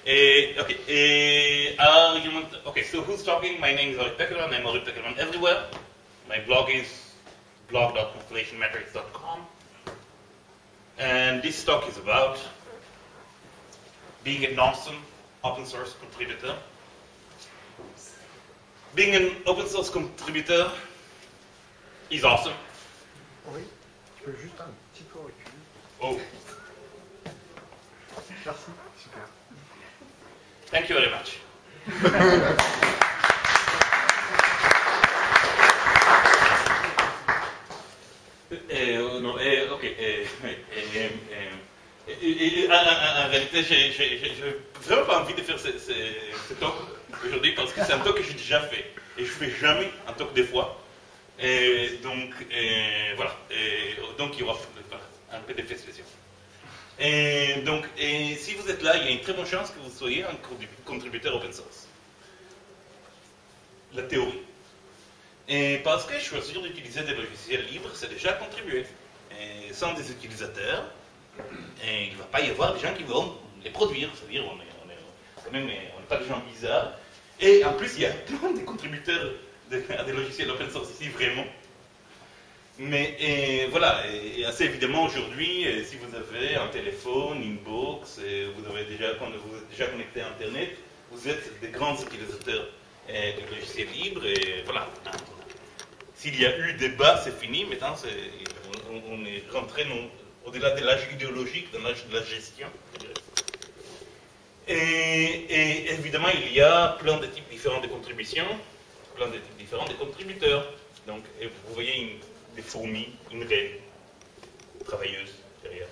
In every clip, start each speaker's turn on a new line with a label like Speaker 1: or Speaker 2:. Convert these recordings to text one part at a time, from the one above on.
Speaker 1: Okay, so who's talking? My name is Orit Pekelman. I'm Orit Pekelman everywhere. My blog is blog.constellationmetrics.com. And this talk is about being an awesome open source contributor. Being an open source contributor is awesome.
Speaker 2: Oui, tu peux juste un petit peu reculer.
Speaker 1: Oh,
Speaker 2: Merci, super.
Speaker 1: thank you very much. En réalité, j'ai vraiment pas envie de faire ce talk aujourd'hui parce que c'est un talk que j'ai déjà fait et je fais jamais un talk des fois. Et donc, voilà. Donc, il y aura un peu d'effet spécial. Donc, si vous êtes là, il y a une très bonne chance que vous soyez un contributeur open source. La théorie. Et parce que choisir d'utiliser des logiciels libres, c'est déjà contribuer. Et sans des utilisateurs, il ne va pas y avoir des gens qui vont les produire. C'est-à-dire, on n'est pas des gens bizarres. Et en plus, il y a plein de contributeurs à des logiciels open source ici, vraiment. Mais voilà, et assez évidemment aujourd'hui, si vous avez un téléphone, une box, quand vous êtes déjà connecté à Internet, vous êtes des grands utilisateurs de logiciels libres, et voilà. S'il y a eu débat, c'est fini, maintenant on est rentré au-delà de l'âge idéologique, dans l'âge de la gestion. Et évidemment, il y a plein de types différents de contributions, plein de types différents de contributeurs. Donc, vous voyez des fourmis, une reine, travailleuse derrière.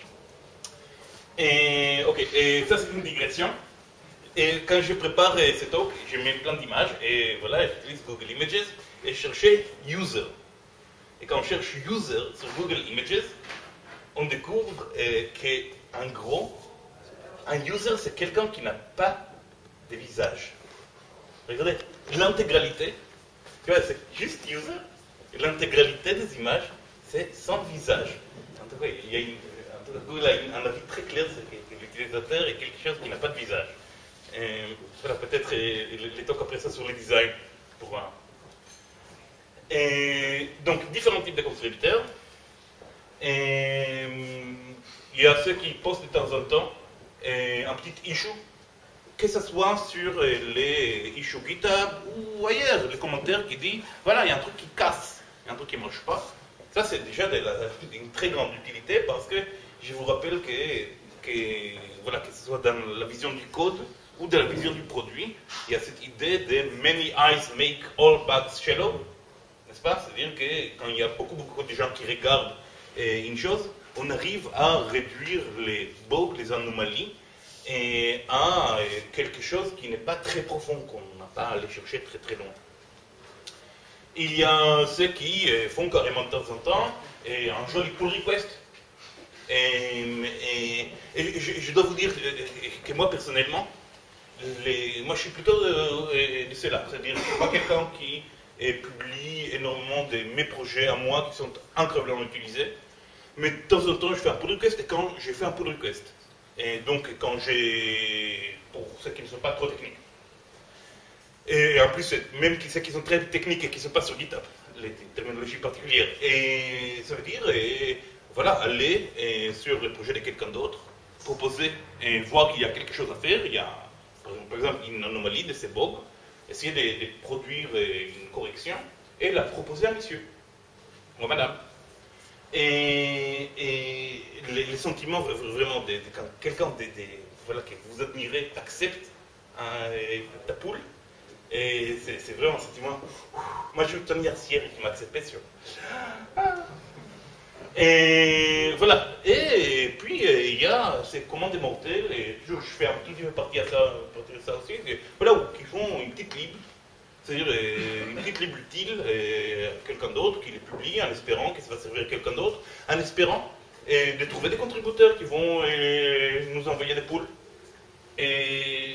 Speaker 1: Et ça c'est une digression. Et quand je prépare ce talk, je mets plein d'images et voilà, j'utilise Google Images et je cherchais user. Et quand on cherche user sur Google Images, on découvre qu'en gros, un user c'est quelqu'un qui n'a pas de visage. Regardez, l'intégralité, tu vois, c'est juste user. L'intégralité des images, c'est sans visage. En tout cas, Google a un avis très clair, c'est que l'utilisateur est quelque chose qui n'a pas de visage. Voilà, peut-être les talks après ça sur le design pour voir. Donc, différents types de contributeurs. Il y a ceux qui postent de temps en temps un petit issue, que ce soit sur les issues GitHub ou ailleurs, les commentaires qui disent voilà, il y a un truc qui casse. Un truc qui ne marche pas. Ça, c'est déjà une très grande utilité parce que je vous rappelle voilà, que ce soit dans la vision du code ou dans la vision du produit, il y a cette idée de many eyes make all bugs shallow. N'est-ce pas? C'est-à-dire que quand il y a beaucoup de gens qui regardent une chose, on arrive à réduire les bugs, les anomalies, à quelque chose qui n'est pas très profond, qu'on n'a pas à aller chercher très très loin. Il y a ceux qui font carrément de temps en temps un joli pull request. Et je dois vous dire que moi personnellement, moi je suis plutôt de ceux-là. C'est-à-dire que je ne suis pas quelqu'un qui publie énormément de mes projets à moi qui sont incroyablement utilisés. Mais de temps en temps je fais un pull request et quand j'ai fait un pull request. Et donc quand pour ceux qui ne sont pas trop techniques. Et en plus, même ceux qui sont très techniques et qui ne sont pas sur GitHub, les terminologies particulières. Et ça veut dire, voilà, aller sur le projet de quelqu'un d'autre, proposer et voir qu'il y a quelque chose à faire. Il y a, par exemple, une anomalie de ces bugs, essayer de produire une correction et la proposer à monsieur ou à madame. Et les sentiments vraiment quand quelqu'un voilà, que vous admirez accepte ta poule. Et c'est vraiment un sentiment. Moi, je suis Tony Arcière qui m'a accepté sur. Et voilà. Et puis, il y a ces commandes mortelles, et je fais un petit peu partie à ça aussi. Voilà, qui font une petite lib, c'est-à-dire une petite lib utile à quelqu'un d'autre qui les publie en espérant que ça va servir à quelqu'un d'autre, en espérant de trouver des contributeurs qui vont nous envoyer des poules. Et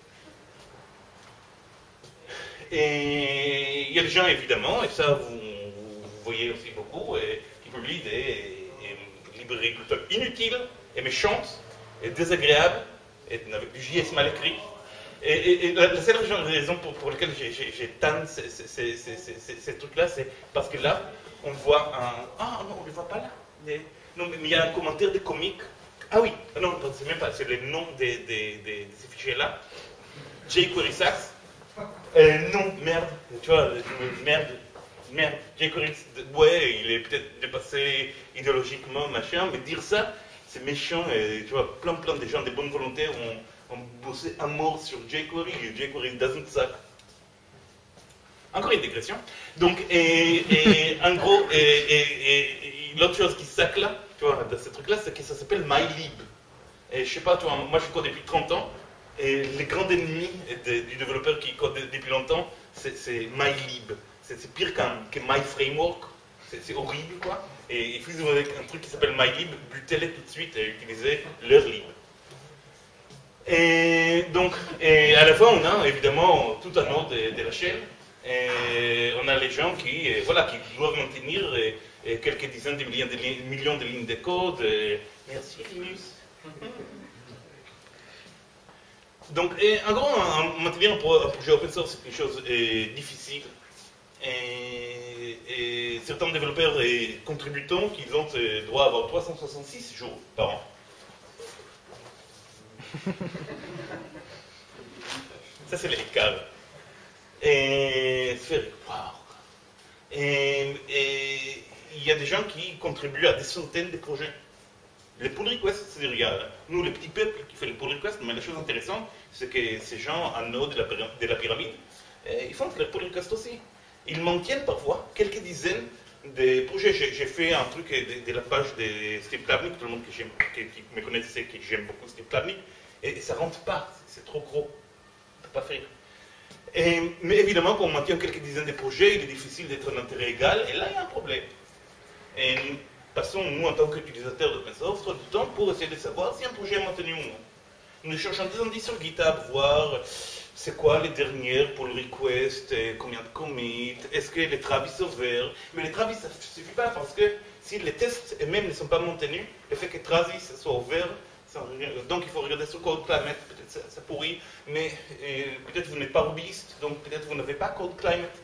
Speaker 1: il y a des gens, évidemment, et ça vous voyez aussi beaucoup, qui publient des librairies plutôt inutiles et méchantes et désagréables avec du JS mal écrit. Et la seule raison pour laquelle j'ai tant ces trucs-là, c'est parce que là, on voit un... Ah non, on ne le voit pas là. Non, mais il y a un commentaire des comiques. Ah oui, non, c'est même pas, c'est le nom de ces fichiers-là. jQuery Sax. Non, merde, tu vois, merde, jQuery, ouais, il est peut-être dépassé idéologiquement, machin, mais dire ça, c'est méchant, et tu vois, plein de gens, des bonnes volontés ont bossé à mort sur jQuery, et jQuery doesn't suck. Encore une digression. Donc, en gros, l'autre chose qui suck là, tu vois, dans ce truc-là, c'est que ça s'appelle mylib. Et je sais pas, tu vois, moi je code depuis 30 ans, et les grands ennemis du développeur qui code depuis longtemps, c'est mylib. C'est pire que myFramework, c'est horrible quoi. Et il faut qu'ils avec un truc qui s'appelle mylib, butez-les tout de suite et utilisez leur lib. Et donc, à la fin, on a évidemment tout un ordre de la chaîne. Et on a les gens qui doivent maintenir quelques dizaines de millions de lignes de code. Merci Linus. Donc, en gros, maintenir un projet open source, c'est quelque chose de difficile. Et certains développeurs et contributants qui ont droit à avoir 366 jours par an. Ça, c'est les cadres. Et il y a des gens qui contribuent à des centaines de projets. Les pull requests, c'est-à-dire, il y a nous, le petit peuple qui fait les pull requests, mais la chose intéressante, c'est que ces gens en haut de la pyramide, ils font les pull requests aussi. Ils maintiennent parfois quelques dizaines de projets. J'ai fait un truc de la page de Steve Klabnik, tout le monde qui me connaît sait que j'aime beaucoup Steve Klabnik, et ça ne rentre pas, c'est trop gros, on ne peut pas faire. Mais évidemment, quand on maintient quelques dizaines de projets, il est difficile d'être en intérêt égal, et là, il y a un problème. Et nous passons, nous, en tant qu'utilisateurs d'open source, trop de temps pour essayer de savoir si un projet est maintenu ou non. Nous cherchons des indices sur GitHub, voir c'est quoi les dernières pull requests, combien de commits, est-ce que les travis sont ouverts. Mais les travis, ça ne suffit pas, parce que si les tests eux-mêmes ne sont pas maintenus, le fait que travis soit ouvert, donc il faut regarder sur Code Climate, peut-être ça pourrit, mais peut-être vous n'êtes pas hobbyiste, donc peut-être vous n'avez pas Code Climate.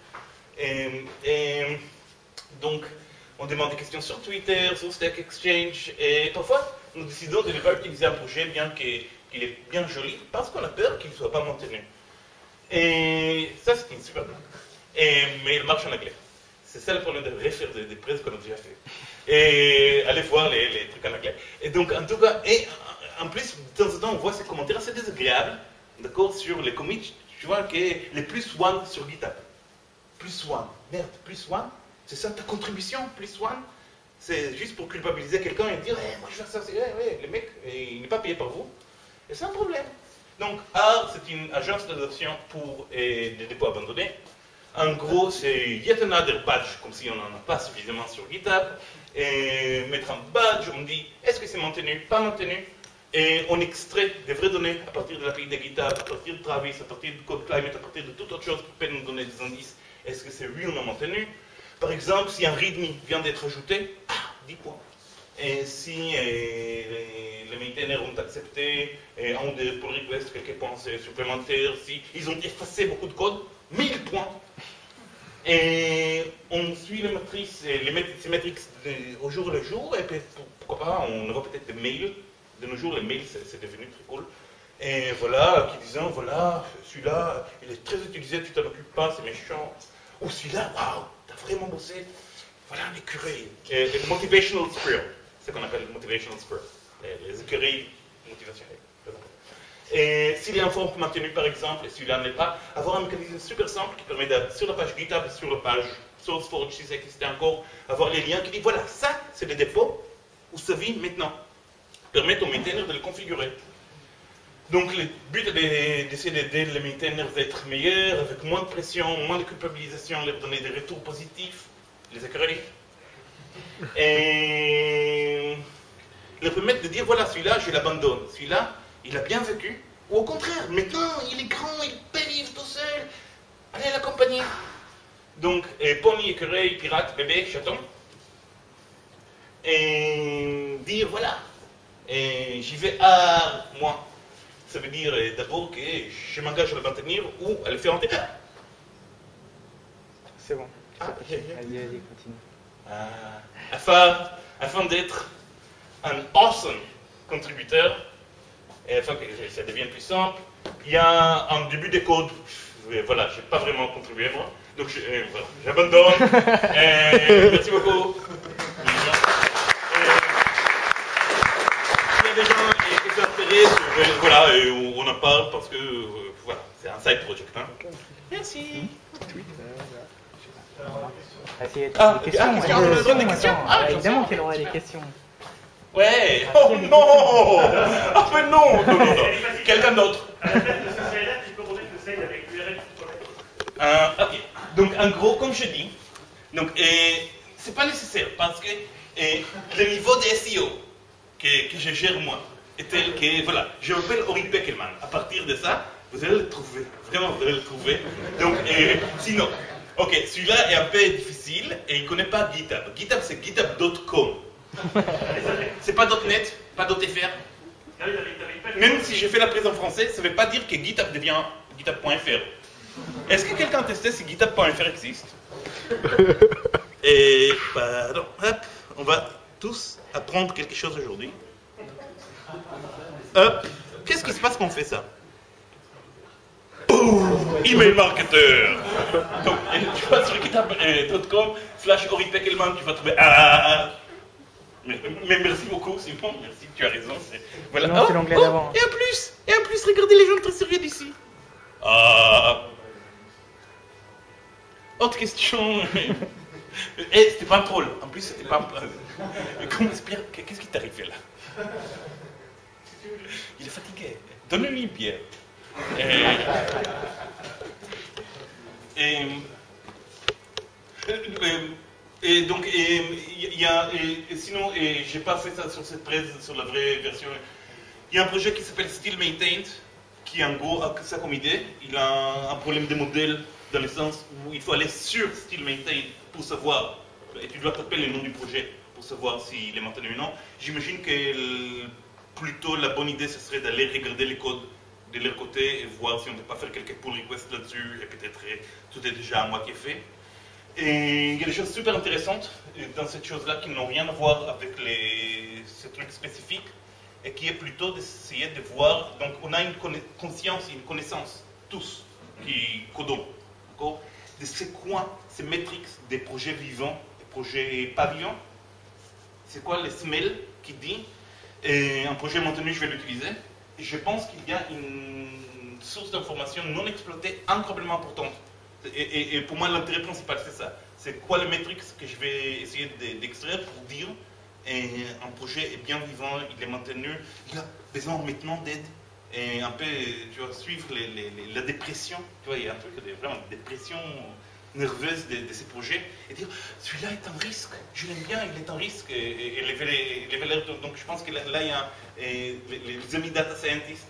Speaker 1: Donc on demande des questions sur Twitter, sur Stack Exchange, et parfois nous décidons de ne pas utiliser un projet bien qu'il est bien joli, parce qu'on a peur qu'il ne soit pas maintenu. Et ça c'est une super blague. Mais il marche en anglais. C'est ça le problème de refaire des presse qu'on a déjà fait. Et allez voir les trucs en anglais. Et donc en tout cas, en plus, de temps en temps, on voit ces commentaires assez désagréables, d'accord, sur les commits, tu vois, que les plus one sur GitHub. Plus one, merde, plus one, c'est ça ta contribution, plus one. C'est juste pour culpabiliser quelqu'un et dire, moi je fais ça, le mec, il n'est pas payé par vous. Et c'est un problème. Donc, AR, c'est une agence d'adoption pour des dépôts abandonnés. En gros, c'est yet another badge, comme si on n'en a pas suffisamment sur GitHub. Et mettre un badge, on dit, est-ce que c'est maintenu, pas maintenu? Et on extrait des vraies données à partir de l'API de GitHub, à partir de Travis, à partir de Code Climate, à partir de toute autre chose qui peut nous donner des indices. Est-ce que c'est oui ou non maintenu? Par exemple, si un README vient d'être ajouté, 10 points. Et si les maintainers ont accepté un ou deux pull requests, quelques points supplémentaires, si ils ont effacé beaucoup de code, 1000 points. Et on suit les matrices, ces métriques au jour le jour, et puis, pourquoi pas, on aura peut-être des mails. De nos jours, les mails, c'est devenu très cool. Et voilà, qui disant, voilà, celui-là, il est très utilisé, tu t'en occupes pas, c'est méchant. Ou celui-là, waouh, t'as vraiment bossé. Voilà un écureuil. Et le motivational squirrel, c'est ce qu'on appelle le motivational squirrel. Les écureuils motivationnels. Et s'il est en forme maintenue, par exemple, et celui-là n'est pas, avoir un mécanisme super simple qui permet sur la page GitHub, sur la page SourceForge, si ça existait encore, avoir les liens qui disent, voilà, ça, c'est le dépôt où ça vit maintenant. Permettre aux maintainers de le configurer. Donc le but est d'essayer d'aider les maintainers à être meilleurs, avec moins de pression, moins de culpabilisation, leur donner des retours positifs, les écureuils. Et leur permettre de dire, voilà, celui-là, je l'abandonne. Celui-là, il a bien vécu. Ou au contraire, maintenant, il est grand, il peut vivre tout seul. Allez l'accompagner. Donc, pony, écureuil, pirate, bébé, chaton. Et dire, voilà. Et j'y vais à moi. ça veut dire d'abord que je m'engage à le maintenir ou à le faire enterrer.
Speaker 3: C'est bon.
Speaker 1: Vas-y,
Speaker 3: continue.
Speaker 1: Afin d'être un awesome contributeur, et afin que ça devienne plus simple, il y a un début de code. Voilà, je n'ai pas vraiment contribué moi, donc voilà, j'abandonne. Merci beaucoup. Il y a des gens qui s'intéressent, voilà, et on en parle parce que voilà, c'est un side project. Hein. Merci.
Speaker 3: Des questions. Évidemment qu'elle aurait des questions.
Speaker 1: Ouais. Oh non. Ah mais non. Quelqu'un d'autre. Ok. Donc en gros, comme je dis, donc c'est pas nécessaire parce que le niveau de SEO que je gère moi est tel que voilà, je m'appelle Ori Peckelman. À partir de ça, vous allez le trouver. Vraiment, vous allez le trouver. Donc sinon. Ok, celui-là est un peu difficile et il ne connaît pas GitHub. GitHub, c'est github.com. C'est pas .net, pas .fr. Même si j'ai fait la prise en français, ça ne veut pas dire que GitHub devient github.fr. Est-ce que quelqu'un a testé si github.fr existe? Et pardon, hop, on va tous apprendre quelque chose aujourd'hui. Hop, qu'est-ce qui se passe quand on fait ça? Email marketer. Donc, tu vas sur github.com/Ori Peckelman, tu vas trouver. Mais merci beaucoup, Simon. Merci, tu as raison. Voilà.
Speaker 3: Non, c'est l'onglet d'avant.
Speaker 1: Et en plus, regardez les gens très sérieux d'ici. Autre question. C'était pas un troll. En plus, c'était pas un. Comment Spire, qu'est-ce qui t'est arrivé là? Il est fatigué. Donne-lui une bière. Et donc, il y a, sinon, j'ai pas fait ça sur cette presse, sur la vraie version. Il y a un projet qui s'appelle Still Maintained, qui en gros a ça comme idée. Il a un problème de modèle, dans le sens où il faut aller sur Still Maintained pour savoir, et tu dois taper le nom du projet pour savoir s'il est maintenu ou non. J'imagine que plutôt la bonne idée, ce serait d'aller regarder les codes de leur côté et voir si on ne peut pas faire quelques pull requests là-dessus et peut-être tout est déjà à moitié fait. Et il y a des choses super intéressantes dans cette chose-là qui n'ont rien à voir avec ces trucs spécifiques et qui est plutôt d'essayer de voir, donc on a une conscience et une connaissance, tous, qui codons, d'accord, de c'est quoi ces métriques des projets vivants et projets pas vivants. C'est quoi les SMEL qui dit un projet maintenu, je vais l'utiliser. Et je pense qu'il y a une source d'information non exploitée incroyablement importante. Et pour moi, l'intérêt principal, c'est ça. C'est quoi les métriques que je vais essayer d'extraire pour dire un projet est bien vivant, il est maintenu, il a besoin maintenant d'aide. Et un peu, tu vois, suivre la dépression. Tu vois, il y a un truc, vraiment, une dépression nerveuse de ces projets. Et dire, celui-là est un risque, je l'aime bien, il est un risque. Et lever l'air. Donc je pense que là, il y a les amis data scientists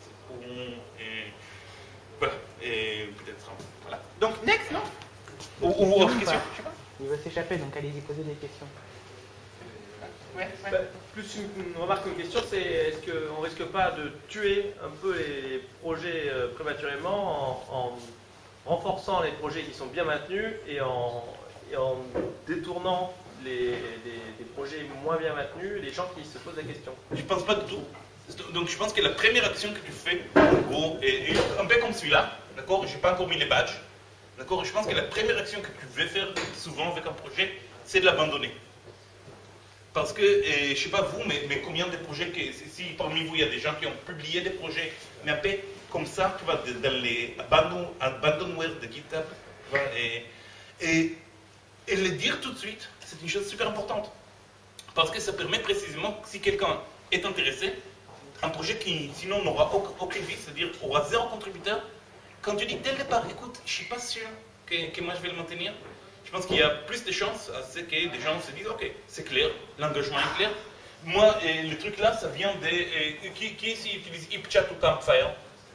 Speaker 1: voilà, et peut-être. Voilà. Donc, next, non? Ou autre question? Je sais pas.
Speaker 3: Il va s'échapper, donc allez-y poser des questions.
Speaker 4: Ouais. Plus une remarque qu'une question, c'est est-ce qu'on ne risque pas de tuer un peu les projets prématurément en renforçant les projets qui sont bien maintenus et en détournant des projets moins bien maintenus, les gens qui se posent la question?
Speaker 1: Je ne pense pas du tout. Donc je pense que la première action que tu fais, en gros, est un peu comme celui-là, d'accord? Je n'ai pas encore mis les badges, d'accord? Je pense que la première action que tu veux faire souvent avec un projet, c'est de l'abandonner. Parce que, je ne sais pas vous, mais combien de projets, si parmi vous il y a des gens qui ont publié des projets, mais un peu comme ça, tu vas dans les abandonware de GitHub, et le dire tout de suite, c'est une chose super importante. Parce que ça permet précisément, si quelqu'un est intéressé, un projet qui sinon n'aura aucune vie, c'est-à-dire aura 0 contributeur, quand tu dis dès le départ, écoute, je ne suis pas sûr que moi je vais le maintenir, je pense qu'il y a plus de chances à ce que des gens se disent, ok, c'est clair, l'engagement est clair. Moi, le truc là, ça vient de... qui ici utilise HipChat ou Campfire?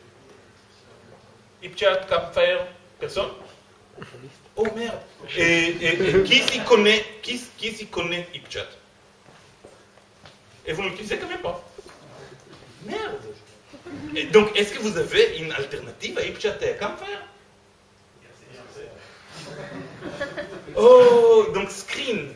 Speaker 1: HipChat, Campfire, personne? Oh merde! Et qui ici connaît HipChat? Et vous ne l'utilisez quand même pas? Merde! Et donc, est-ce que vous avez une alternative à HipChat et à Campfire? Oh, donc screen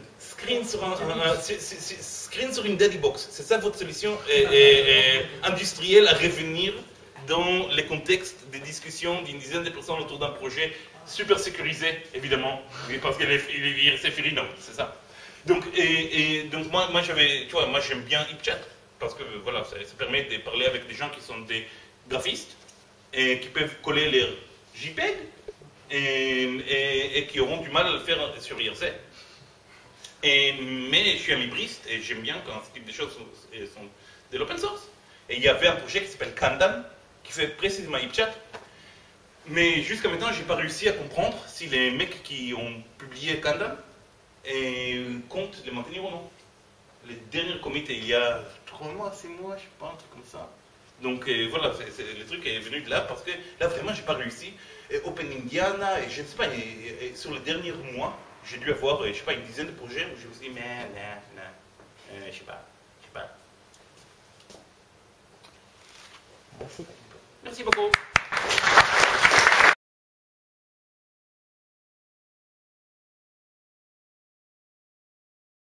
Speaker 1: sur une Daddy Box. C'est ça votre solution industrielle à revenir dans les contextes des discussions d'une dizaine de personnes autour d'un projet super sécurisé, évidemment, parce qu'il est RCFI, non, c'est ça. Donc, donc moi j'avais, tu vois, moi j'aime bien HipChat, parce que voilà, ça permet de parler avec des gens qui sont des graphistes, et qui peuvent coller leurs JPEG, et qui auront du mal à le faire sur IRC. Mais je suis un libriste, et j'aime bien quand ce type de choses sont de l'open source. Et il y avait un projet qui s'appelle Kandan, qui fait précisément HipChat. Mais jusqu'à maintenant, je n'ai pas réussi à comprendre si les mecs qui ont publié Kandan comptent les maintenir ou non. Les derniers commits, il y a 3 mois, 6 mois, je sais pas, un truc comme ça. Donc voilà, le truc est venu de là, parce que là, vraiment, j'ai pas réussi. Open Indiana, et je ne sais pas, et sur les derniers mois, j'ai dû avoir, je sais pas, une dizaine de projets où je me suis dit, mais non, je sais pas.
Speaker 3: Merci.
Speaker 1: Merci beaucoup.